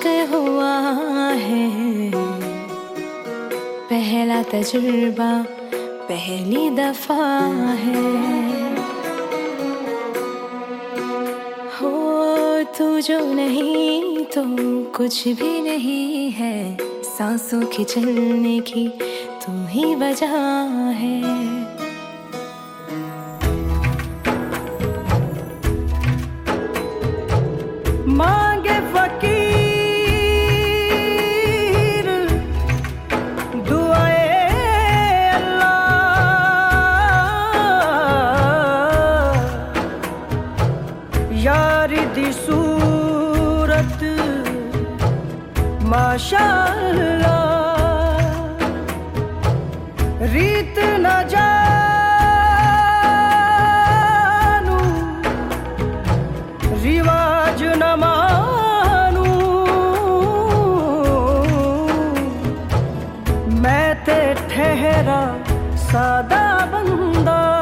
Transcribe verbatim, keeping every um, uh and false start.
इश्क हुआ है, पहला तजुर्बा पहली दफा है। हो तू जो नहीं तो कुछ भी नहीं है, सांसों के चलने की तू ही वजह है। मांगे फकीर दुआए अल्लाह, यारी दी सूरत माशाअल्लाह, रीत न जानू रिवाज न मानू, मैं ते ठहरा सादा बंदा।